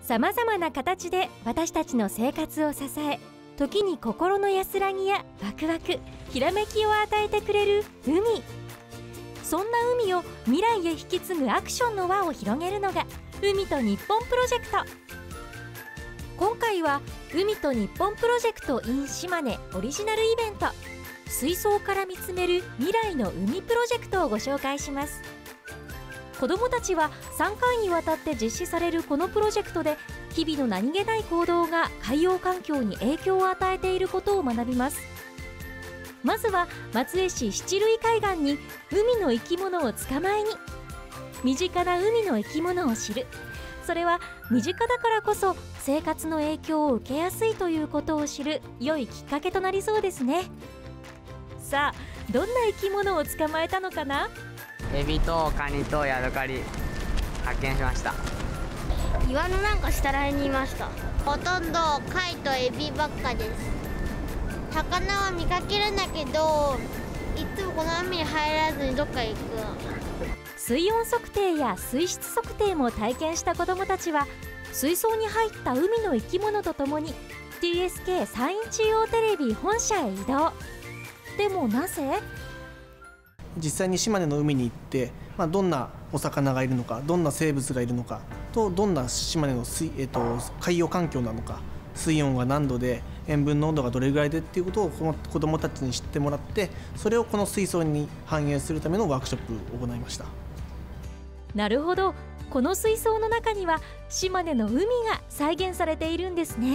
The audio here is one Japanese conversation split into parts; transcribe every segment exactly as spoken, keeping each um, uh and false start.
さまざまな形で私たちの生活を支え、時に心の安らぎやワクワク、ひらめきを与えてくれる海。そんな海を未来へ引き継ぐアクションの輪を広げるのが海と日本プロジェクト。今回は海と日本プロジェクト in 島根オリジナルイベント、水槽から見つめる未来の海プロジェクトをご紹介します。子どもたちはさんかいにわたって実施されるこのプロジェクトで、日々の何気ない行動が海洋環境に影響を与えていることを学びます。まずは松江市七類海岸に海の生き物を捕まえに。身近な海の生き物を知る、それは身近だからこそ生活の影響を受けやすいということを知る良いきっかけとなりそうですね。さあ、どんな生き物を捕まえたのかな。 エビとカニとヤドカリ発見しました。 岩のなんか下らへんにいました。 ほとんど貝とエビばっかです。魚は見かけるんだけど、いつもこの海に入らずにどっか行く。 水温測定や水質測定も体験した子どもたちは、水槽に入った海の生き物とともに ティーエスケー 山陰中央テレビ本社へ移動。でもなぜ？ 実際に島根の海に行って、まあ、どんなお魚がいるのか、どんな生物がいるのかと、どんな島根の水、えっと、海洋環境なのか、水温が何度で塩分濃度がどれぐらいでっていうことをこの子どもたちに知ってもらって、それをこの水槽に反映するためのワークショップを行いました。 なるほど、この水槽の中には島根の海が再現されているんですね。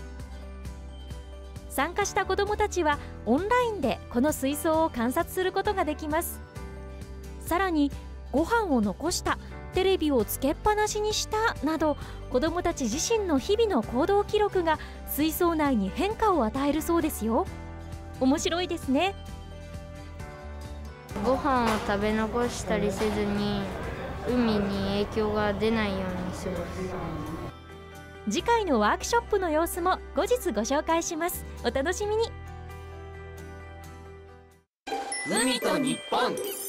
参加した子どもたちはオンラインでこの水槽を観察することができます。さらにご飯を残した、テレビをつけっぱなしにしたなど、子どもたち自身の日々の行動記録が水槽内に変化を与えるそうですよ。面白いですね。 ご飯を食べ残したりせずに海に影響が出ないように過ごす。 次回のワークショップの様子も後日ご紹介します。お楽しみに。 海と日本。